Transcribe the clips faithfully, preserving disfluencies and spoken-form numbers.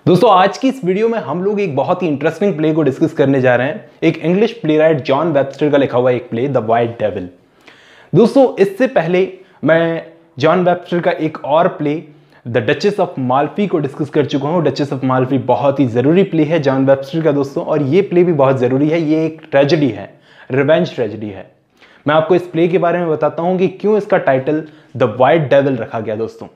दोस्तों आज की इस वीडियो में हम लोग एक बहुत ही इंटरेस्टिंग प्ले को डिस्कस करने जा रहे हैं। एक English play right John Webster का लिखा हुआ एक प्ले द वाइट डेविल। दोस्तों इससे पहले मैं जॉन वेबस्टर का एक और play the Duchess of Malfi को डिस्कस कर चुका हूँ। डचेस ऑफ माल्फी बहुत ही ज़रूरी प्ले है जॉन वेबस्टर का दोस्तों, और ये प्ले भी बहुत ज़रूरी है। ये एक ट्रेजेडी है, रिवेंज ट्रेजेडी है। मैं आपको इस प्ले के बारे में बताता हूँ कि क्यों इसका टाइटल द वाइट डेविल रखा गया। दोस्तों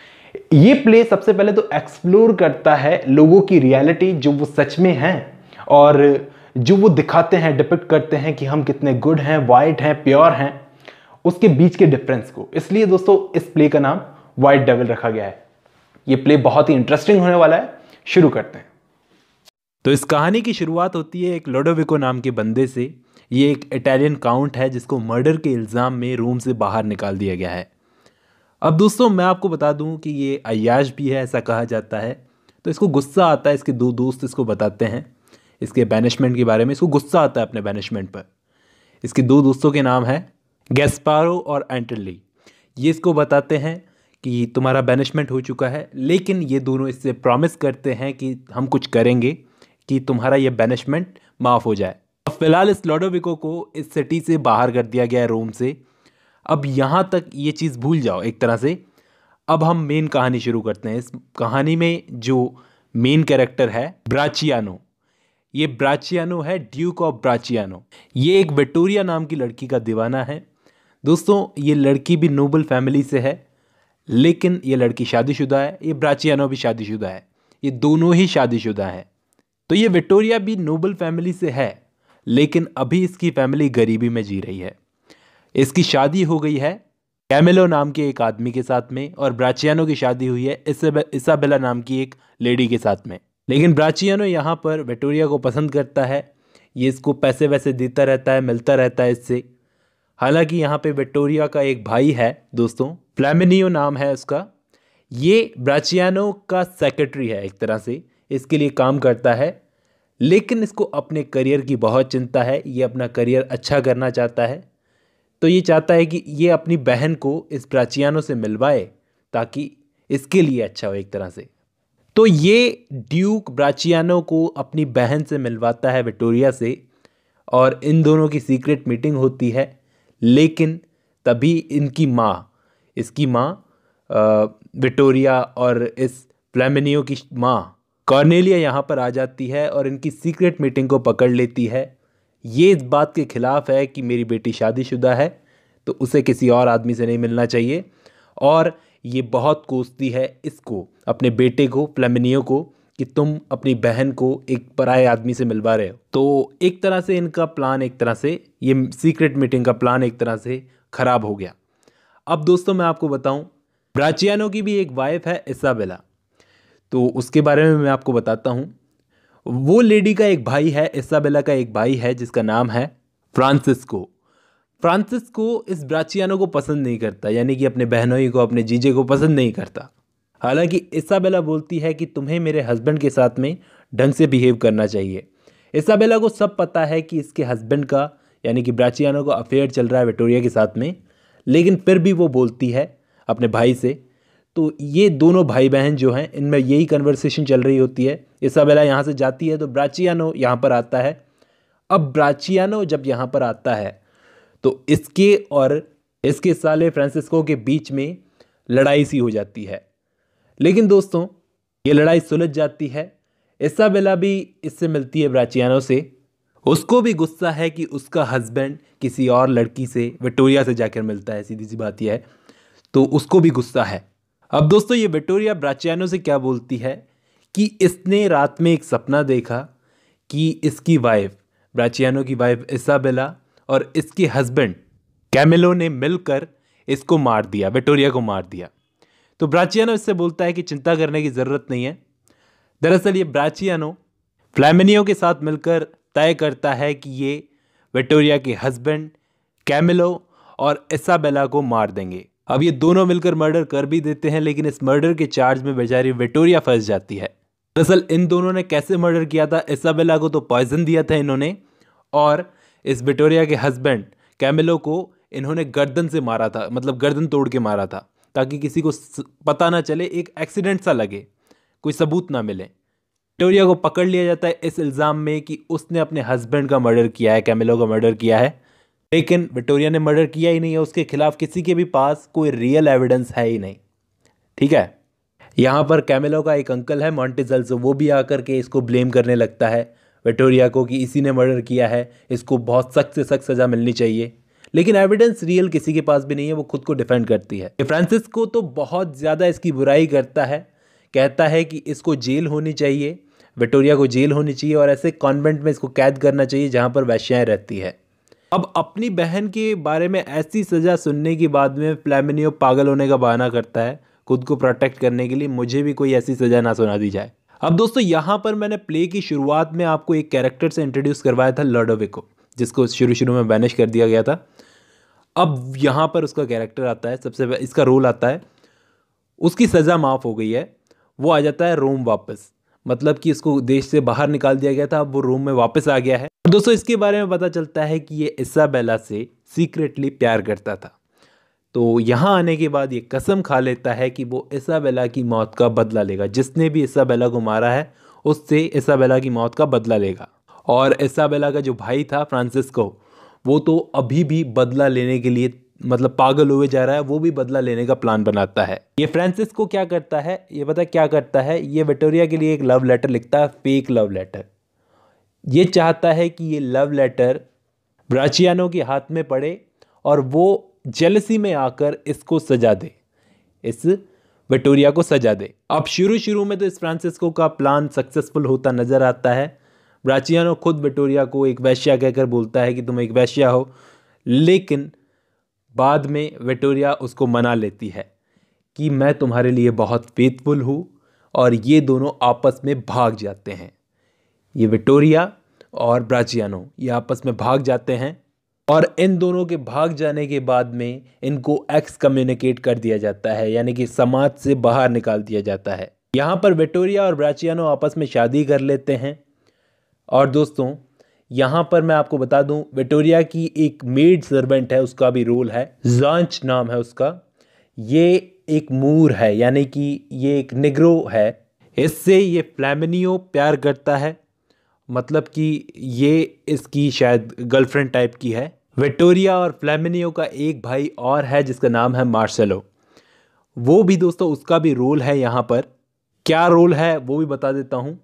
ये प्ले सबसे पहले तो एक्सप्लोर करता है लोगों की रियलिटी, जो वो सच में हैं और जो वो दिखाते हैं, डिपिक्ट करते हैं कि हम कितने गुड हैं, वाइट हैं, प्योर हैं, उसके बीच के डिफरेंस को। इसलिए दोस्तों इस प्ले का नाम वाइट डेविल रखा गया है। ये प्ले बहुत ही इंटरेस्टिंग होने वाला है। शुरू करते हैं। तो इस कहानी की शुरुआत होती है एक लोडोविको नाम के बंदे से। ये एक इटालियन काउंट है जिसको मर्डर के इल्ज़ाम में रोम से बाहर निकाल दिया गया है। अब दोस्तों मैं आपको बता दूं कि ये अय्याश भी है, ऐसा कहा जाता है। तो इसको गुस्सा आता है, इसके दो दोस्त इसको बताते हैं इसके बैनिशमेंट के बारे में। इसको गुस्सा आता है अपने बैनिशमेंट पर। इसके दो दोस्तों के नाम है गैस्पारो और एंटली। ये इसको बताते हैं कि तुम्हारा बैनिशमेंट हो चुका है, लेकिन ये दोनों इससे प्रॉमिस करते हैं कि हम कुछ करेंगे कि तुम्हारा ये बैनिशमेंट माफ़ हो जाए। अब फिलहाल इस लोडोविको को इस सिटी से बाहर कर दिया गया है, रोम से। अब यहाँ तक ये चीज़ भूल जाओ एक तरह से। अब हम मेन कहानी शुरू करते हैं। इस कहानी में जो मेन कैरेक्टर है ब्राचियानो, ये ब्राचियानो है ड्यूक ऑफ ब्राचियानो। ये एक विक्टोरिया नाम की लड़की का दीवाना है। दोस्तों ये लड़की भी नोबल फैमिली से है, लेकिन ये लड़की शादीशुदा है। ये ब्राचियानो भी शादीशुदा है, ये दोनों ही शादीशुदा हैं। तो ये विक्टोरिया भी नोबल फैमिली से है, लेकिन अभी इसकी फैमिली गरीबी में जी रही है। इसकी शादी हो गई है कैमिलो नाम के एक आदमी के साथ में, और ब्राचियानो की शादी हुई है इसाबेला नाम की एक लेडी के साथ में। लेकिन ब्राचियानो यहाँ पर विक्टोरिया को पसंद करता है। ये इसको पैसे वैसे देता रहता है, मिलता रहता है इससे। हालांकि यहाँ पे विक्टोरिया का एक भाई है दोस्तों, फ्लैमिनियो नाम है उसका। ये ब्राचियानो का सेक्रेटरी है एक तरह से, इसके लिए काम करता है। लेकिन इसको अपने करियर की बहुत चिंता है। ये अपना करियर अच्छा करना चाहता है। तो ये चाहता है कि ये अपनी बहन को इस ब्राचियानो से मिलवाए ताकि इसके लिए अच्छा हो एक तरह से। तो ये ड्यूक ब्राचियानो को अपनी बहन से मिलवाता है विक्टोरिया से, और इन दोनों की सीक्रेट मीटिंग होती है। लेकिन तभी इनकी माँ, इसकी माँ विक्टोरिया और इस फ्लैमिनियो की माँ कॉर्नेलिया यहाँ पर आ जाती है और इनकी सीक्रेट मीटिंग को पकड़ लेती है। ये इस बात के खिलाफ है कि मेरी बेटी शादीशुदा है तो उसे किसी और आदमी से नहीं मिलना चाहिए, और ये बहुत कोसती है इसको, अपने बेटे को, फ्लैमिनियो को, कि तुम अपनी बहन को एक पराये आदमी से मिलवा रहे हो। तो एक तरह से इनका प्लान, एक तरह से ये सीक्रेट मीटिंग का प्लान एक तरह से ख़राब हो गया। अब दोस्तों मैं आपको बताऊं, ब्राचियानो की भी एक वाइफ है इसाबेला, तो उसके बारे में मैं आपको बताता हूँ। वो लेडी का एक भाई है, इसाबेला का एक भाई है जिसका नाम है फ्रांसिस्को। फ्रांसिस्को इस ब्राचियानो को पसंद नहीं करता, यानी कि अपने बहनोई को, अपने जीजे को पसंद नहीं करता। हालांकि इसाबेला बोलती है कि तुम्हें मेरे हस्बैंड के साथ में ढंग से बिहेव करना चाहिए। इसाबेला को सब पता है कि इसके हस्बैंड का, यानी कि ब्राचियानो का अफेयर चल रहा है विक्टोरिया के साथ में, लेकिन फिर भी वो बोलती है अपने भाई से। तो ये दोनों भाई बहन जो हैं, इनमें यही कन्वर्सेशन चल रही होती है। इसाबेला यहाँ से जाती है तो ब्राचियानो यहाँ पर आता है। अब ब्राचियानो जब यहाँ पर आता है तो इसके और इसके साले फ्रांसिस्को के बीच में लड़ाई सी हो जाती है। लेकिन दोस्तों ये लड़ाई सुलझ जाती है। इसाबेला भी इससे मिलती है ब्राचियानो से। उसको भी गुस्सा है कि उसका हस्बैंड किसी और लड़की से, विक्टोरिया से जाकर मिलता है, सीधी सी बात यह है। तो उसको भी गुस्सा है। अब दोस्तों ये विक्टोरिया ब्राचियानो से क्या बोलती है कि इसने रात में एक सपना देखा कि इसकी वाइफ, ब्राचियानो की वाइफ इसाबेला और इसके हस्बैंड कैमिलो ने मिलकर इसको मार दिया, विक्टोरिया को मार दिया। तो ब्राचियानो इससे बोलता है कि चिंता करने की ज़रूरत नहीं है। दरअसल ये ब्राचियानो फ्लैमिनियो के साथ मिलकर तय करता है कि ये विक्टोरिया के हस्बैंड कैमिलो और इसाबेला को मार देंगे। अब ये दोनों मिलकर मर्डर कर भी देते हैं, लेकिन इस मर्डर के चार्ज में बेचारी विक्टोरिया फंस जाती है। दरअसल इन दोनों ने कैसे मर्डर किया था, इसाबेला को तो पॉइजन दिया था इन्होंने, और इस विक्टोरिया के हस्बैंड कैमिलो को इन्होंने गर्दन से मारा था, मतलब गर्दन तोड़ के मारा था, ताकि किसी को पता ना चले, एक एक्सीडेंट सा लगे, कोई सबूत ना मिले। विक्टोरिया को पकड़ लिया जाता है इस इल्ज़ाम में कि उसने अपने हस्बैंड का मर्डर किया है, कैमिलो का मर्डर किया है। लेकिन विक्टोरिया ने मर्डर किया ही नहीं है, उसके खिलाफ किसी के भी पास कोई रियल एविडेंस है ही नहीं। ठीक है, यहाँ पर कैमिलो का एक अंकल है मॉन्टेजल्सो, वो भी आकर के इसको ब्लेम करने लगता है विक्टोरिया को कि इसी ने मर्डर किया है, इसको बहुत सख्त से सख्त सज़ा मिलनी चाहिए। लेकिन एविडेंस रियल किसी के पास भी नहीं है, वो खुद को डिफेंड करती है। फ्रांसिस्को तो बहुत ज़्यादा इसकी बुराई करता है, कहता है कि इसको जेल होनी चाहिए, विक्टोरिया को जेल होनी चाहिए और ऐसे कॉन्वेंट में इसको कैद करना चाहिए जहाँ पर वैश्याएं रहती है। अब अपनी बहन के बारे में ऐसी सज़ा सुनने के बाद में फ्लैमिनियो पागल होने का बहाना करता है खुद को प्रोटेक्ट करने के लिए, मुझे भी कोई ऐसी सज़ा ना सुना दी जाए। अब दोस्तों यहाँ पर मैंने प्ले की शुरुआत में आपको एक कैरेक्टर से इंट्रोड्यूस करवाया था, लोडोविको, जिसको शुरू शुरू में बैनिश कर दिया गया था। अब यहाँ पर उसका कैरेक्टर आता है, सबसे इसका रोल आता है, उसकी सज़ा माफ़ हो गई है, वो आ जाता है रोम वापस, मतलब कि इसको देश से बाहर निकाल दिया गया था, अब वो रोम में वापस आ गया है। दोस्तों इसके बारे में पता चलता है कि ये इसाबेला से सीक्रेटली प्यार करता था। तो यहाँ आने के बाद ये कसम खा लेता है कि वो इसाबेला की मौत का बदला लेगा, जिसने भी इसाबेला को मारा है उससे इसाबेला की मौत का बदला लेगा। और इसाबेला का जो भाई था फ्रांसिस्को, वो तो अभी भी बदला लेने के लिए मतलब पागल हुए जा रहा है, वो भी बदला लेने का प्लान बनाता है। ये फ्रांसिस्को क्या करता है, ये पता क्या करता है, ये विक्टोरिया के लिए एक लव लेटर लिखता है, फेक लव लेटर। ये चाहता है कि ये लव लेटर ब्राचियानो के हाथ में पड़े और वो जेलसी में आकर इसको सजा दे, इस विक्टोरिया को सजा दे। अब शुरू शुरू में तो इस फ्रांसिस्को का प्लान सक्सेसफुल होता नजर आता है। ब्राचियानो खुद विक्टोरिया को एक वैश्या कहकर बोलता है कि तुम एक वैश्या हो, लेकिन बाद में विक्टोरिया उसको मना लेती है कि मैं तुम्हारे लिए बहुत फेथफुल हूँ, और ये दोनों आपस में भाग जाते हैं। ये विक्टोरिया और ब्राचियानो ये आपस में भाग जाते हैं, और इन दोनों के भाग जाने के बाद में इनको एक्स कम्युनिकेट कर दिया जाता है, यानी कि समाज से बाहर निकाल दिया जाता है। यहाँ पर विक्टोरिया और ब्राचियानो आपस में शादी कर लेते हैं। और दोस्तों यहाँ पर मैं आपको बता दूं, विक्टोरिया की एक मेड सर्वेंट है, उसका भी रोल है, जांच नाम है उसका। ये एक मूर है, यानी कि ये एक निग्रो है। इससे ये फ्लैमिनियो प्यार करता है, मतलब कि ये इसकी शायद गर्लफ्रेंड टाइप की है। विक्टोरिया और फ्लैमिनियो का एक भाई और है जिसका नाम है मार्सेलो, वो भी दोस्तों उसका भी रोल है। यहाँ पर क्या रोल है वो भी बता देता हूँ।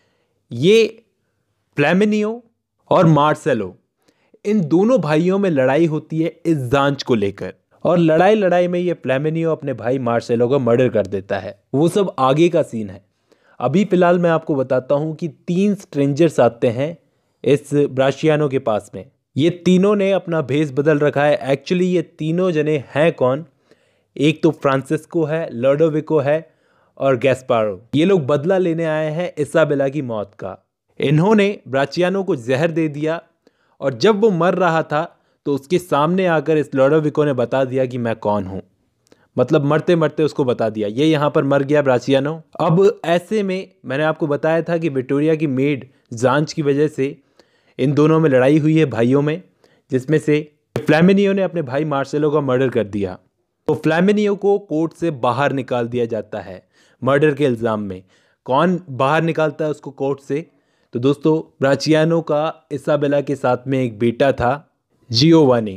ये फ्लैमिनियो और मार्सेलो, इन दोनों भाइयों में लड़ाई होती है इस जांच को लेकर, और लड़ाई लड़ाई में ये फ्लैमिनियो अपने भाई मार्सेलो को मर्डर कर देता है। वो सब आगे का सीन है। अभी फिलहाल मैं आपको बताता हूँ कि तीन स्ट्रेंजर्स आते हैं इस ब्राचियानो के पास में। ये तीनों ने अपना भेष बदल रखा है। एक्चुअली ये तीनों जने हैं कौन, एक तो फ्रांसिस्को है, लोडोविको है और गैस्पारो। ये लोग बदला लेने आए हैं इसाबेला की मौत का। इन्होंने ब्राचियानो को जहर दे दिया, और जब वो मर रहा था तो उसके सामने आकर इस लोडोविको ने बता दिया कि मैं कौन हूँ, मतलब मरते मरते उसको बता दिया। ये यहाँ पर मर गया ब्राचियानो। अब ऐसे में मैंने आपको बताया था कि विक्टोरिया की मेड जांच की वजह से इन दोनों में लड़ाई हुई है भाइयों में, जिसमें से फ्लैमिनियो ने अपने भाई मार्सेलो का मर्डर कर दिया। तो फ्लैमिनियो को कोर्ट से बाहर निकाल दिया जाता है मर्डर के इल्ज़ाम में। कौन बाहर निकालता है उसको कोर्ट से, तो दोस्तों ब्राचियानो का इसाबेला के साथ में एक बेटा था जियोवानी,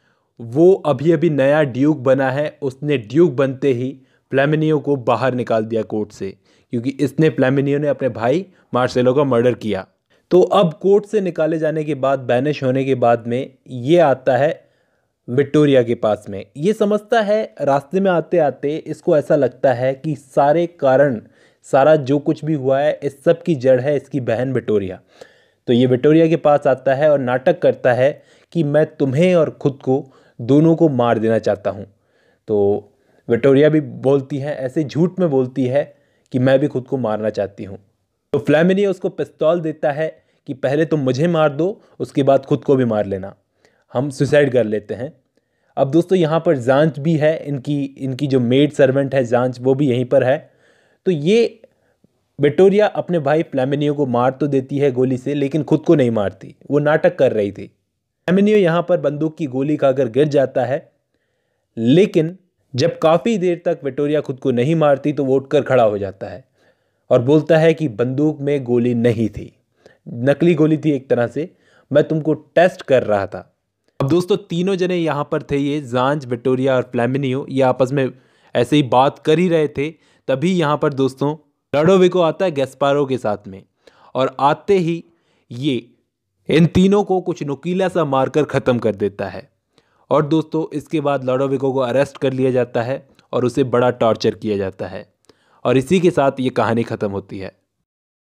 वो अभी अभी नया ड्यूक बना है। उसने ड्यूक बनते ही फ्लैमिनियो को बाहर निकाल दिया कोर्ट से, क्योंकि इसने फ्लैमिनियो ने अपने भाई मार्सेलो का मर्डर किया। तो अब कोर्ट से निकाले जाने के बाद, बैनिश होने के बाद में ये आता है विक्टोरिया के पास में। ये समझता है, रास्ते में आते आते इसको ऐसा लगता है कि सारे कारण, सारा जो कुछ भी हुआ है, इस सब की जड़ है इसकी बहन विक्टोरिया। तो ये विक्टोरिया के पास आता है और नाटक करता है कि मैं तुम्हें और खुद को दोनों को मार देना चाहता हूँ। तो विक्टोरिया भी बोलती है, ऐसे झूठ में बोलती है कि मैं भी खुद को मारना चाहती हूँ। तो फ्लैमिनियो उसको पिस्तौल देता है कि पहले तुम मुझे मार दो, उसके बाद खुद को भी मार लेना, हम सुसाइड कर लेते हैं। अब दोस्तों यहाँ पर जांच भी है, इनकी इनकी जो मेड सर्वेंट है जांच, वो भी यहीं पर है। तो ये विक्टोरिया अपने भाई फ्लैमिनियो को मार तो देती है गोली से, लेकिन खुद को नहीं मारती, वो नाटक कर रही थी। फ्लैमिनियो यहाँ पर बंदूक की गोली खाकर गिर जाता है, लेकिन जब काफ़ी देर तक विक्टोरिया खुद को नहीं मारती तो वो उठकर खड़ा हो जाता है और बोलता है कि बंदूक में गोली नहीं थी, नकली गोली थी एक तरह से, मैं तुमको टेस्ट कर रहा था। अब दोस्तों तीनों जने यहाँ पर थे, ये जांच, विक्टोरिया और फ्लैमिनियो, ये आपस में ऐसे ही बात कर ही रहे थे। तभी यहाँ पर दोस्तों लॉडोविको आता है गैस्पारो के साथ में, और आते ही ये इन तीनों को कुछ नुकीला सा मारकर ख़त्म कर देता है। और दोस्तों इसके बाद लॉडोविको को अरेस्ट कर लिया जाता है और उसे बड़ा टॉर्चर किया जाता है, और इसी के साथ ये कहानी ख़त्म होती है।